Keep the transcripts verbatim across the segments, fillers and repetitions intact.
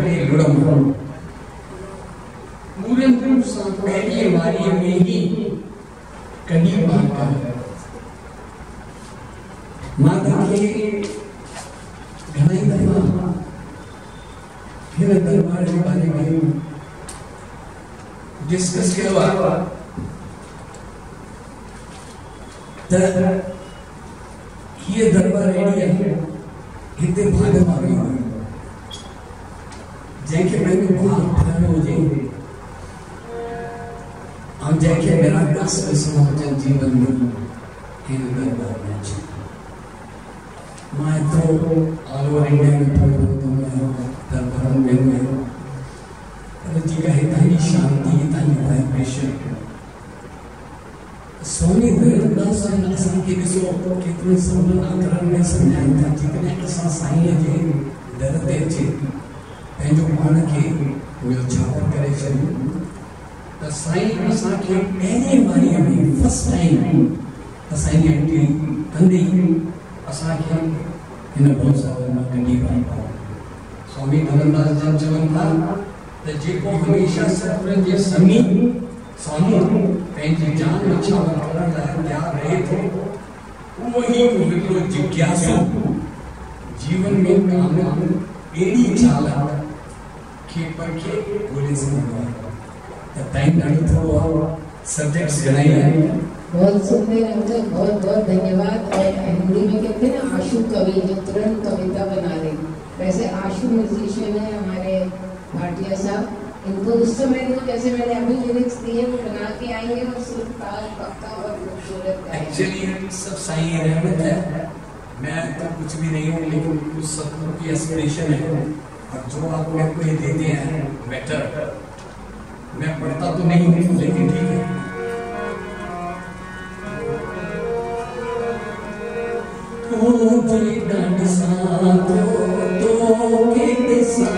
के लुड़म पूरन रूप से पहली बारी में ही कड़ी बात कर माता के घणाई दफा फिर दरबार के बारे में डिस्कस किया हुआ ये दरबार रेडी है हिते भाग मारी जैके मैंने भाग ठाने हो जाए हम जैके मेरा दस समाजन जीवन में इन दरबार में मैं तो ऑल ओवर इंडिया में थोड़ा तो मैं दरबार में गया पर जी का इतनी शांति इतनी वाइब्रेशन सोनी दरदास ने असन के विषय कितने समझ आकरण में समझाया था जितने असा साईं जे डरते थे पंहिंजो पान खे उहो छापर करे छॾियो त साईं असांखे पहिरें बारीअ में फर्स्ट टाइम असांजी एंट्री कंदे असांखे हिन भवसागर मां कढी पाई स्वामी धनंदास जन चवनि था त जेको हमेशह सतगुरनि जे समीप साम्हूं पंहिंजी जान निछावर करण लाइ तयारु रहे थो उहो ई हिकिड़ो जिज्ञासु जीवन में कामयाब अहिड़ी चाल खे परखे ॻोल्हे सघंदो आहे त टाइम ॾाढो थोरो आहे सब्जेक्ट्स घणा ई आहिनि बहुत सुंदर अंकल बहुत बहुत धन्यवाद। और हिंदी में कहते हैं ना आशु कवि जो तुरंत कविता बना दे, वैसे आशु म्यूजिशियन है हमारे भाटिया साहब। इनको उस समय तो जैसे मैंने अभी लिरिक्स दिए वो बना के आएंगे और सुर ताल पक्का और खूबसूरत गाएंगे। एक्चुअली सब साईं रहमत है, मैं तो कुछ भी नहीं हूँ लेकिन कुछ सतगुरु की एस्पिरेशन है और जो आप मेरे को ये देते हैं बेटर। मैं पढ़ता तो नहीं हूँ लेकिन ठीक है। तो जे डांड सा तो तो के सा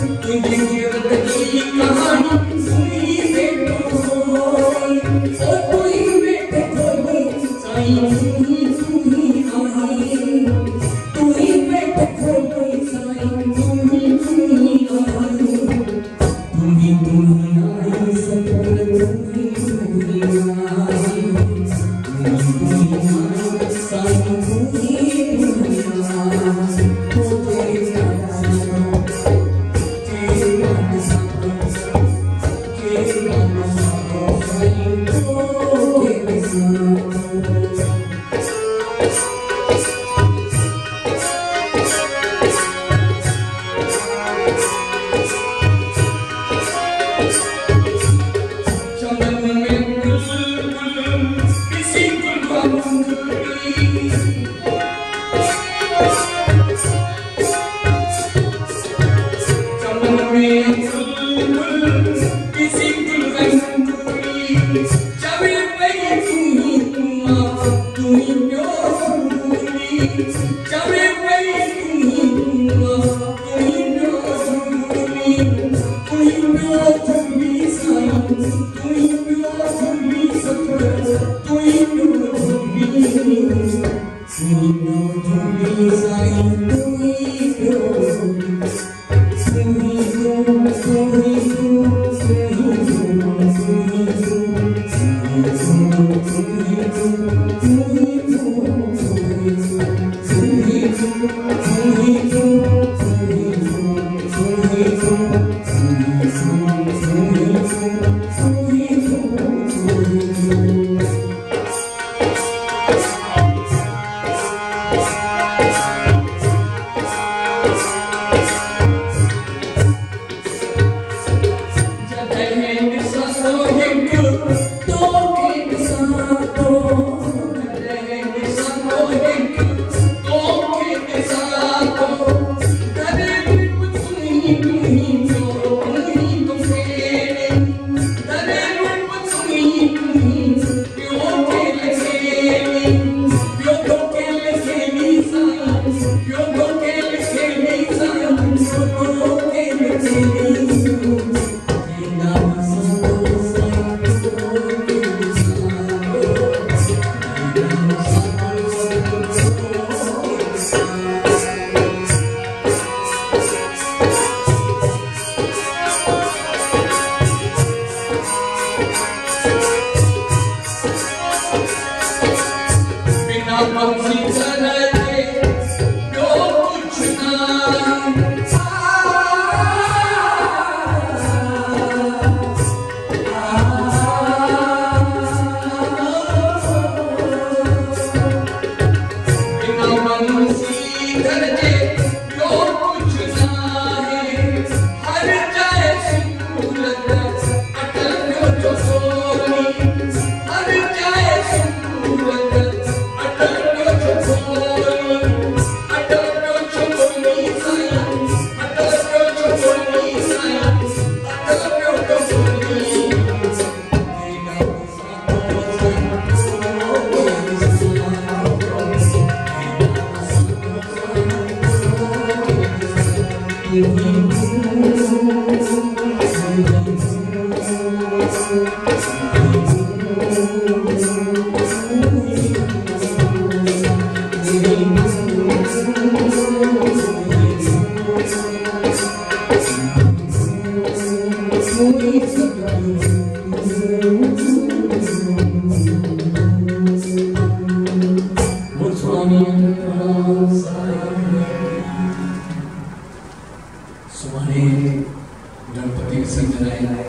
कहानी सुनी बेटो सुभाणे गणपति विसर्जन आहे।